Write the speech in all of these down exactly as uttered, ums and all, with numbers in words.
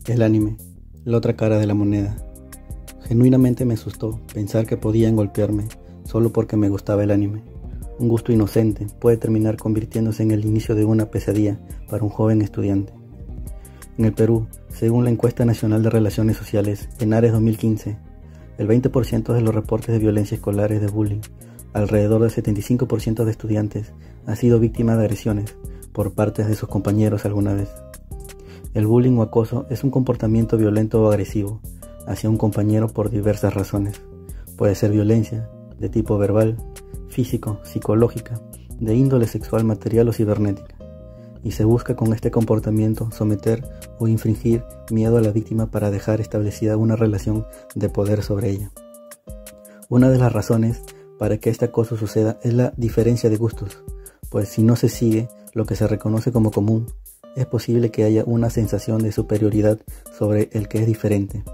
El anime, la otra cara de la moneda. Genuinamente me asustó pensar que podían golpearme solo porque me gustaba el anime. Un gusto inocente puede terminar convirtiéndose en el inicio de una pesadilla para un joven estudiante. En el Perú, según la Encuesta Nacional de Relaciones Sociales, ENARES dos mil quince, el veinte por ciento de los reportes de violencia escolar es de bullying. Alrededor del setenta y cinco por ciento de estudiantes ha sido víctima de agresiones por parte de sus compañeros alguna vez. El bullying o acoso es un comportamiento violento o agresivo hacia un compañero por diversas razones. Puede ser violencia de tipo verbal, físico, psicológica, de índole sexual, material o cibernética. Y se busca con este comportamiento someter o infringir miedo a la víctima para dejar establecida una relación de poder sobre ella. Una de las razones para que este acoso suceda es la diferencia de gustos, pues si no se sigue lo que se reconoce como común, es posible que haya una sensación de superioridad sobre el que es diferente.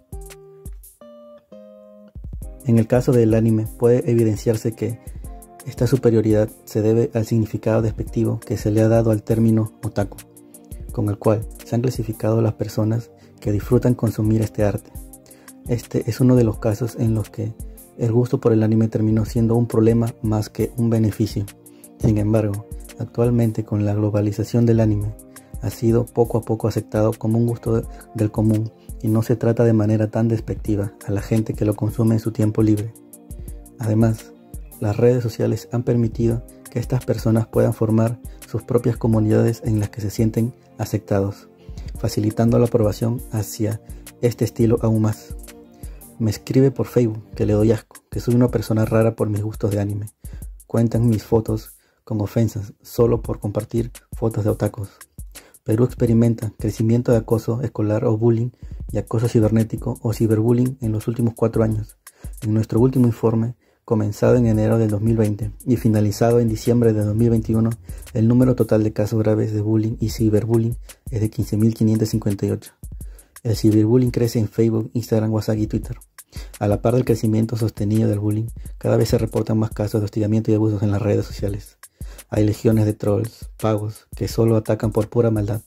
En el caso del anime puede evidenciarse que esta superioridad se debe al significado despectivo que se le ha dado al término otaku, con el cual se han clasificado las personas que disfrutan consumir este arte. Este es uno de los casos en los que el gusto por el anime terminó siendo un problema más que un beneficio. Sin embargo, actualmente con la globalización del anime, ha sido poco a poco aceptado como un gusto del común y no se trata de manera tan despectiva a la gente que lo consume en su tiempo libre. Además, las redes sociales han permitido que estas personas puedan formar sus propias comunidades en las que se sienten aceptados, facilitando la aprobación hacia este estilo aún más. Me escribe por Facebook que le doy asco, que soy una persona rara por mis gustos de anime. Cuentan mis fotos con ofensas solo por compartir fotos de otakus. Perú experimenta crecimiento de acoso escolar o bullying y acoso cibernético o ciberbullying en los últimos cuatro años. En nuestro último informe, comenzado en enero del dos mil veinte y finalizado en diciembre de dos mil veintiuno, el número total de casos graves de bullying y ciberbullying es de quince mil quinientos cincuenta y ocho. El ciberbullying crece en Facebook, Instagram, WhatsApp y Twitter. A la par del crecimiento sostenido del bullying, cada vez se reportan más casos de hostigamiento y abusos en las redes sociales. Hay legiones de trolls, pagos, que solo atacan por pura maldad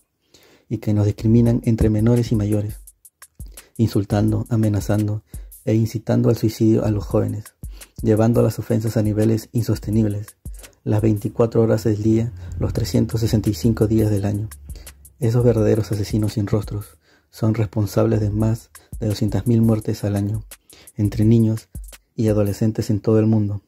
y que nos discriminan entre menores y mayores, insultando, amenazando e incitando al suicidio a los jóvenes, llevando las ofensas a niveles insostenibles, las veinticuatro horas del día, los trescientos sesenta y cinco días del año. Esos verdaderos asesinos sin rostros son responsables de más de doscientas mil muertes al año, entre niños y adolescentes en todo el mundo.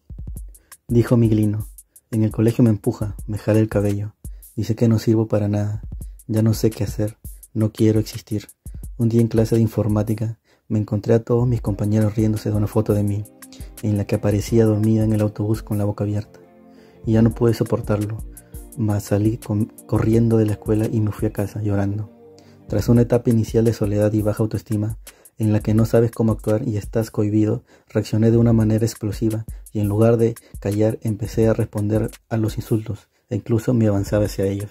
Dijo Miglino: en el colegio me empuja, me jala el cabello, dice que no sirvo para nada, ya no sé qué hacer, no quiero existir. Un día en clase de informática me encontré a todos mis compañeros riéndose de una foto de mí, en la que aparecía dormida en el autobús con la boca abierta, y ya no pude soportarlo, mas salí corriendo de la escuela y me fui a casa llorando. Tras una etapa inicial de soledad y baja autoestima, en la que no sabes cómo actuar y estás cohibido, reaccioné de una manera explosiva y en lugar de callar empecé a responder a los insultos e incluso me avanzaba hacia ellos.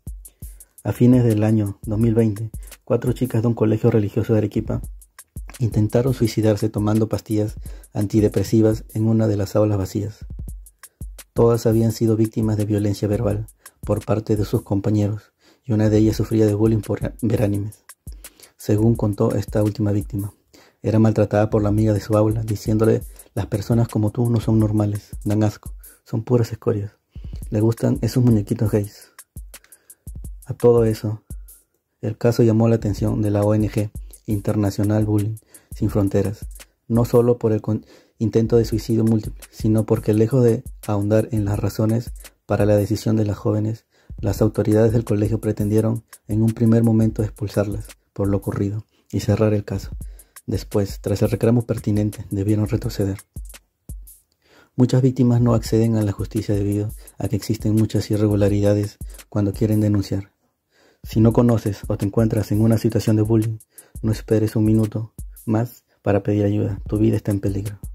A fines del año dos mil veinte, cuatro chicas de un colegio religioso de Arequipa intentaron suicidarse tomando pastillas antidepresivas en una de las aulas vacías. Todas habían sido víctimas de violencia verbal por parte de sus compañeros y una de ellas sufría de bullying por ver animes. Según contó esta última víctima, era maltratada por la amiga de su aula, diciéndole: las personas como tú no son normales, dan asco, son puras escorias, le gustan esos muñequitos gays. A todo eso, el caso llamó la atención de la O N G Internacional Bullying Sin Fronteras, no solo por el intento de suicidio múltiple, sino porque lejos de ahondar en las razones para la decisión de las jóvenes, las autoridades del colegio pretendieron en un primer momento expulsarlas por lo ocurrido y cerrar el caso. Después, tras el reclamo pertinente, debieron retroceder. Muchas víctimas no acceden a la justicia debido a que existen muchas irregularidades cuando quieren denunciar. Si no conoces o te encuentras en una situación de bullying, no esperes un minuto más para pedir ayuda. Tu vida está en peligro.